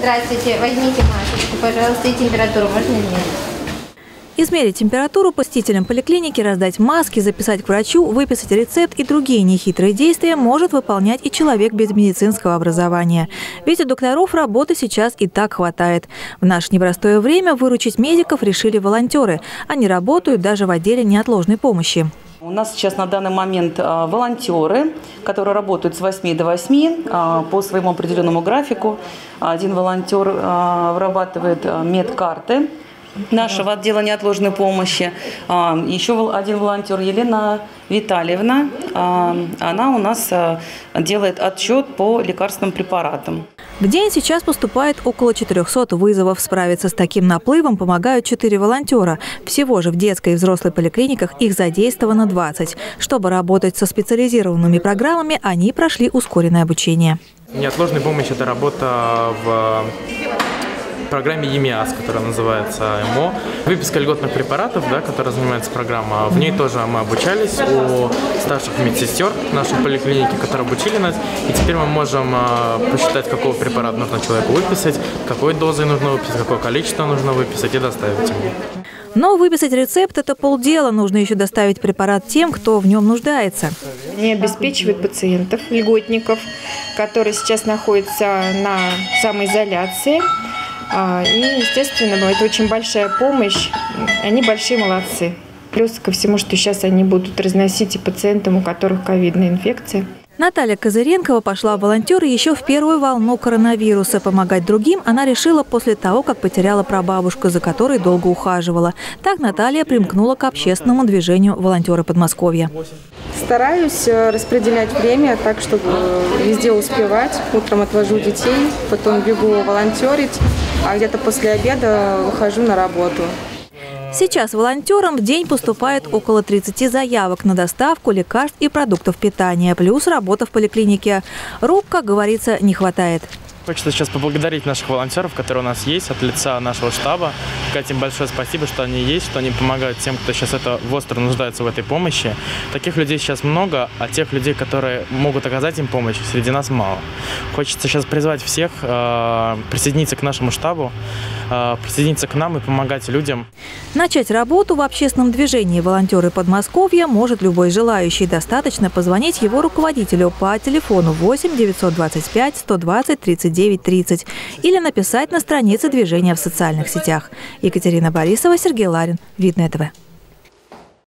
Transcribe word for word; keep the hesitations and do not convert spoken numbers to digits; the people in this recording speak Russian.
Здравствуйте, возьмите масочку, пожалуйста, и температуру можно измерить. Измерить температуру посетителям поликлиники, раздать маски, записать к врачу, выписать рецепт и другие нехитрые действия может выполнять и человек без медицинского образования. Ведь у докторов работы сейчас и так хватает. В наше непростое время выручить медиков решили волонтеры. Они работают даже в отделе неотложной помощи. У нас сейчас на данный момент волонтеры, которые работают с восьми до восьми по своему определенному графику. Один волонтер вырабатывает медкарты нашего отдела неотложной помощи. Еще один волонтер, Елена Витальевна, она у нас делает отчет по лекарственным препаратам. В день сейчас поступает около четырёхсот вызовов. Справиться с таким наплывом помогают четыре волонтера. Всего же в детской и взрослой поликлиниках их задействовано двадцать. Чтобы работать со специализированными программами, они прошли ускоренное обучение. Неотложная помощь – это работа в программе ЕМИАС, которая называется ЭМО. Выписка льготных препаратов, да, которая занимается программа. В ней тоже мы обучались у старших медсестер нашей поликлиники, которые обучили нас. И теперь мы можем э, посчитать, какого препарата нужно человеку выписать, какой дозой нужно выписать, какое количество нужно выписать и доставить ему. Но выписать рецепт – это полдела. Нужно еще доставить препарат тем, кто в нем нуждается. Не обеспечивают пациентов, льготников, которые сейчас находятся на самоизоляции. И, естественно, это очень большая помощь. Они большие молодцы. Плюс ко всему, что сейчас они будут разносить и пациентам, у которых ковидная инфекция. Наталья Козыренкова пошла в волонтеры еще в первую волну коронавируса. Помогать другим она решила после того, как потеряла прабабушку, за которой долго ухаживала. Так Наталья примкнула к общественному движению «Волонтеры Подмосковья». Стараюсь распределять время так, чтобы везде успевать. Утром отвожу детей, потом бегу волонтерить, а где-то после обеда выхожу на работу. Сейчас волонтерам в день поступает около тридцати заявок на доставку лекарств и продуктов питания, плюс работа в поликлинике. Рук, как говорится, не хватает. Хочется сейчас поблагодарить наших волонтеров, которые у нас есть, от лица нашего штаба. Сказать им большое спасибо, что они есть, что они помогают тем, кто сейчас это остро нуждается в этой помощи. Таких людей сейчас много, а тех людей, которые могут оказать им помощь, среди нас мало. Хочется сейчас призвать всех э, присоединиться к нашему штабу, э, присоединиться к нам и помогать людям. Начать работу в общественном движении «Волонтеры Подмосковья» может любой желающий. Достаточно позвонить его руководителю по телефону восемь девятьсот двадцать пять сто двадцать тридцать девять тридцать или написать на странице движения в социальных сетях. Екатерина Борисова, Сергей Ларин. Видное ТВ.